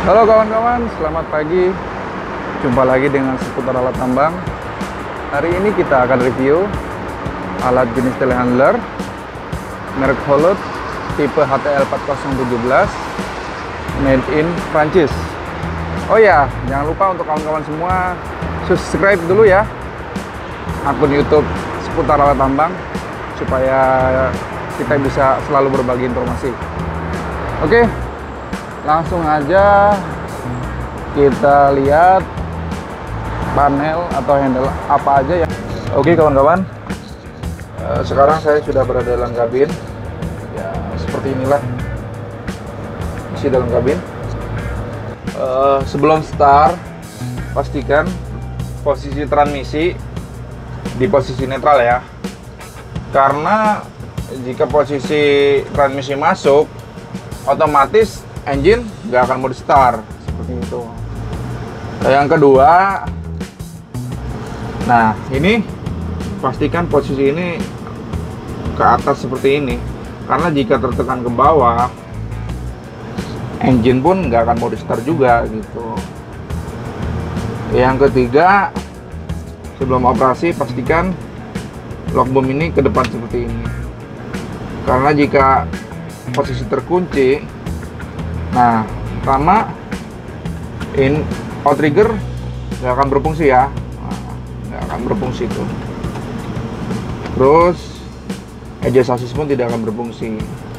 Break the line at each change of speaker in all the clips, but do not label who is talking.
Halo kawan-kawan, selamat pagi. Jumpa lagi dengan seputar alat tambang. Hari ini kita akan review alat jenis telehandler merek Hollot tipe HTL 4017 made in Prancis. Oh ya, jangan lupa untuk kawan-kawan semua subscribe dulu ya akun YouTube seputar alat tambang supaya kita bisa selalu berbagi informasi. Oke, langsung aja kita lihat panel atau handle apa aja ya. Oke kawan-kawan, sekarang saya sudah berada dalam kabin ya, seperti inilah isi dalam kabin. Sebelum start, pastikan posisi transmisi di posisi netral ya, karena jika posisi transmisi masuk, otomatis engine nggak akan mode start seperti itu. Yang kedua, nah ini pastikan posisi ini ke atas seperti ini, karena jika tertekan ke bawah, engine pun nggak akan mode start juga gitu. Yang ketiga, sebelum operasi pastikan lock boom ini ke depan seperti ini, karena jika posisi terkunci, nah pertama outrigger nggak akan berfungsi ya, nggak akan berfungsi tuh. Terus edge sasis pun tidak akan berfungsi.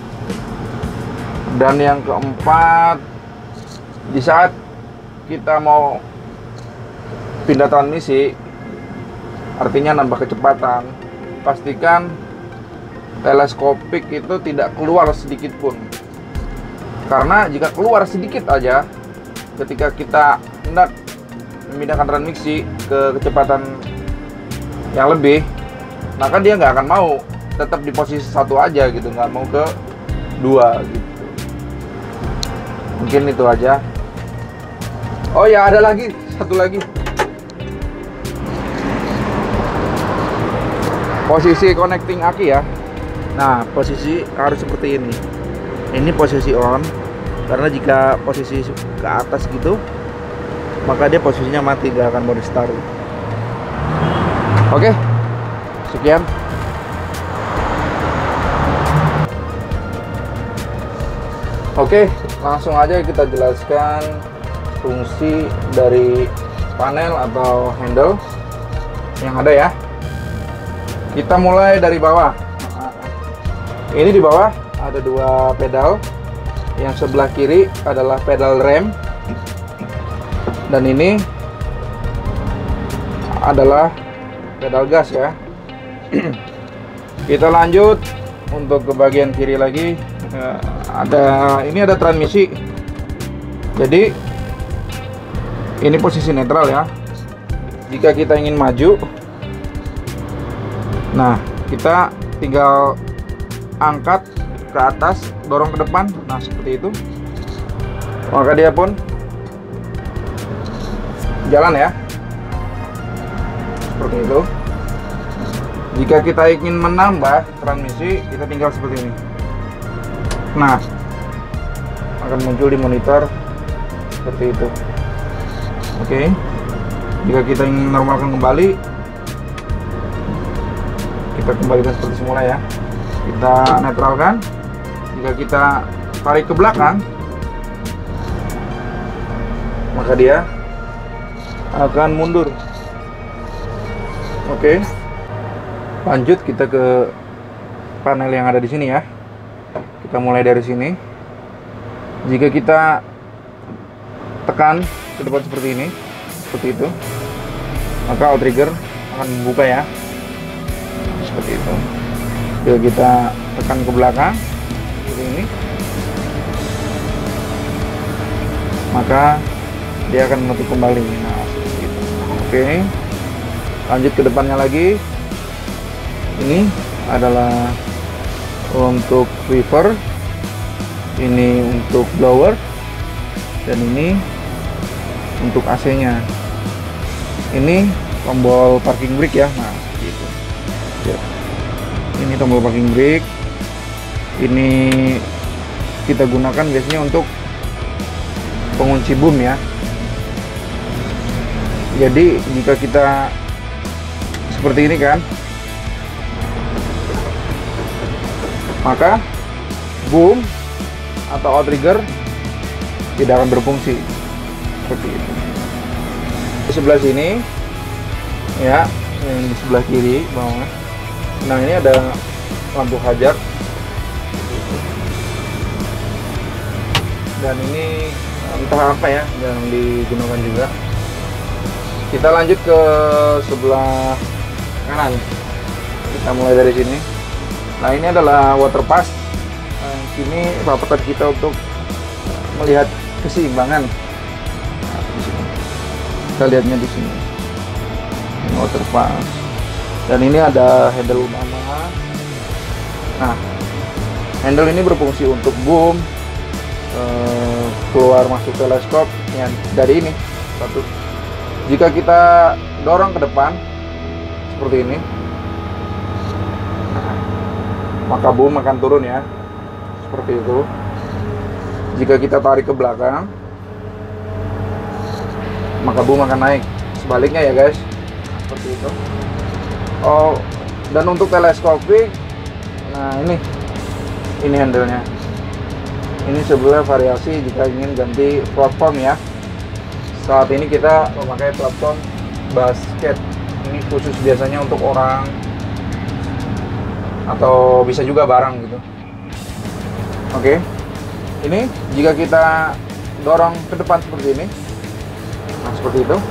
Dan yang keempat, di saat kita mau pindah transmisi, artinya nambah kecepatan, pastikan teleskopik itu tidak keluar sedikit pun, karena jika keluar sedikit aja ketika kita hendak memindahkan transmisi ke kecepatan yang lebih, maka dia nggak akan mau, tetap di posisi satu aja gitu, nggak mau ke dua gitu. Mungkin itu aja. Oh ya, ada lagi satu lagi, posisi connecting aki ya. Nah, posisi harus seperti ini. Ini posisi on, karena jika posisi ke atas gitu, maka dia posisinya mati, gak akan mode start. Oke, sekian. Oke, langsung aja kita jelaskan fungsi dari panel atau handle yang ada ya. Kita mulai dari bawah. Ini di bawah ada dua pedal. Yang sebelah kiri adalah pedal rem, dan ini adalah pedal gas ya. Kita lanjut untuk ke bagian kiri lagi. Ini ada transmisi. Jadi ini posisi netral ya. Jika kita ingin maju, nah kita tinggal angkat ke atas, dorong ke depan, nah seperti itu, maka dia pun jalan ya, seperti itu. Jika kita ingin menambah transmisi, kita tinggal seperti ini, nah akan muncul di monitor seperti itu. Oke, jika kita ingin normalkan kembali, kita kembalikan seperti semula ya. Kita netralkan. Jika kita tarik ke belakang, maka dia akan mundur. Oke, lanjut kita ke panel yang ada di sini ya. Kita mulai dari sini. Jika kita tekan ke depan seperti ini, seperti itu, maka outrigger akan membuka ya, seperti itu. Jika kita tekan ke belakang seperti ini, maka dia akan menutup kembali. Nah, seperti itu. Oke, lanjut ke depannya lagi. Ini adalah untuk reverse, ini untuk blower, dan ini untuk AC-nya. Ini tombol parking brake ya. Nah, seperti itu. Ini tombol parking brake. Ini kita gunakan biasanya untuk pengunci boom ya. Jadi jika kita seperti ini kan, maka boom atau outrigger tidak akan berfungsi seperti itu. Di sebelah sini ya, yang di sebelah kiri bawah. Nah, ini ada lampu hajar dan ini entah apa ya yang digunakan juga. Kita lanjut ke sebelah kanan. Kita mulai dari sini. Nah, ini adalah water pass. Nah, sini paparan kita untuk melihat keseimbangan. Nah, di sini. Kita lihatnya di sini. Ini water pass. Dan ini ada handle utama. Nah, handle ini berfungsi untuk boom, keluar masuk teleskop yang dari ini satu. Jika kita dorong ke depan seperti ini, maka boom akan turun ya, seperti itu. Jika kita tarik ke belakang, maka boom akan naik. Sebaliknya ya guys, seperti itu. Oh, dan untuk teleskopik, nah ini handle-nya. Ini sebelah variasi jika ingin ganti platform ya. Saat ini kita memakai platform basket. Ini khusus biasanya untuk orang atau bisa juga barang gitu. Oke. Ini jika kita dorong ke depan seperti ini. Nah, seperti itu.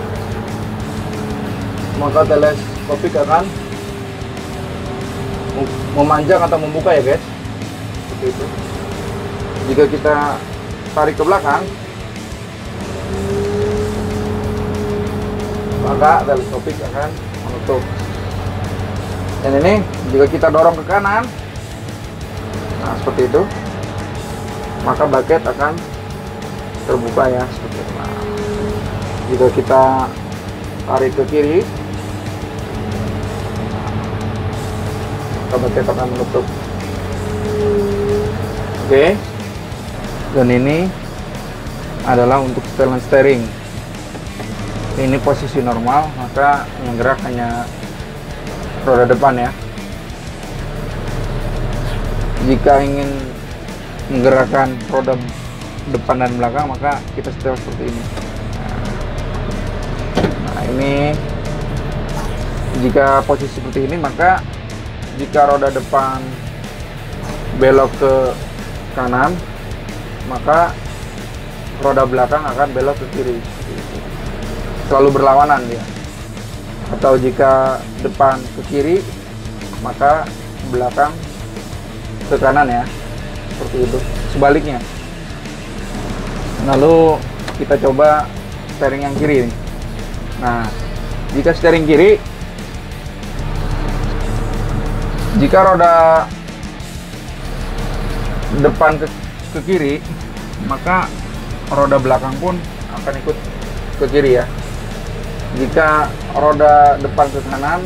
Maka teleskopik akan memanjang atau membuka ya guys. Seperti itu. Jika kita tarik ke belakang, maka teleskopik akan menutup. Dan ini jika kita dorong ke kanan, nah seperti itu, maka bucket akan terbuka ya, seperti itu. Nah, jika kita tarik ke kiri, maka bucket akan menutup. Oke. Dan ini adalah untuk setelan steering. Ini posisi normal, maka yang gerak hanya roda depan ya. Jika ingin menggerakkan roda depan dan belakang, maka kita setel seperti ini. Nah, ini jika posisi seperti ini, maka jika roda depan belok ke kanan, maka roda belakang akan belok ke kiri. Selalu berlawanan dia. Atau jika depan ke kiri, maka belakang ke kanan ya, seperti itu. Sebaliknya. Lalu kita coba steering yang kiri nih. Nah, jika steering kiri, jika roda depan ke kiri, maka roda belakang pun akan ikut ke kiri ya. Jika roda depan ke kanan,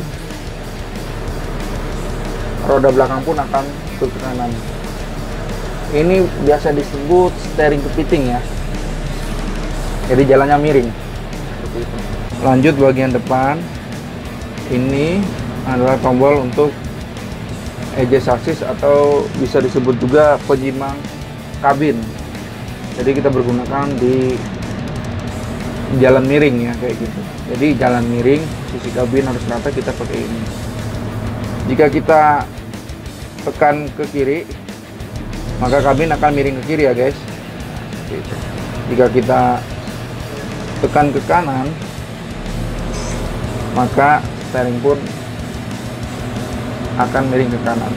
roda belakang pun akan ke kanan. Ini biasa disebut steering kepiting ya. Jadi jalannya miring. Lanjut bagian depan. Ini adalah tombol untuk edge assist atau bisa disebut juga penyimbang kabin. Jadi kita bergunakan di jalan miring ya, kayak gitu. Jadi jalan miring, sisi kabin harus rata, kita pakai ini. Jika kita tekan ke kiri, maka kabin akan miring ke kiri ya guys. Gitu. Jika kita tekan ke kanan, maka steering pun akan miring ke kanan.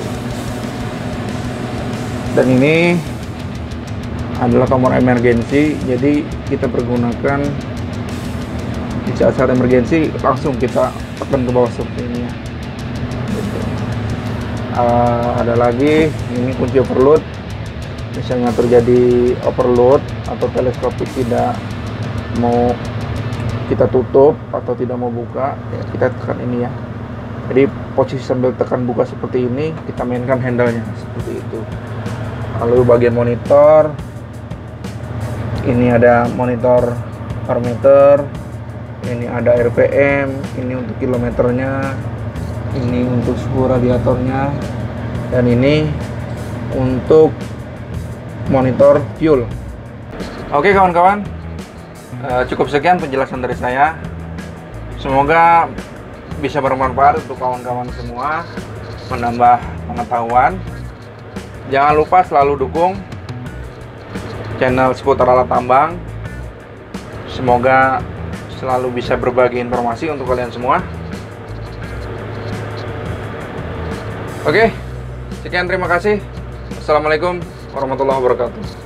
Dan ini adalah tombol emergency, jadi kita pergunakan di saat emergency langsung kita tekan ke bawah seperti ini ya. Gitu. Ada lagi ini kunci overload. Misalnya terjadi overload atau teleskopik tidak mau kita tutup atau tidak mau buka, ya kita tekan ini ya. Jadi posisi sambil tekan buka seperti ini, kita mainkan handle-nya seperti itu. Lalu bagian monitor, Ini ada monitor parameter, ini ada RPM, ini untuk kilometernya, ini untuk suhu radiatornya, dan ini untuk monitor fuel. Oke kawan-kawan, cukup sekian penjelasan dari saya. Semoga bisa bermanfaat untuk kawan-kawan semua, menambah pengetahuan. Jangan lupa selalu dukung channel seputar alat tambang. Semoga selalu bisa berbagi informasi untuk kalian semua. Oke, sekian, terima kasih. Assalamualaikum warahmatullahi wabarakatuh.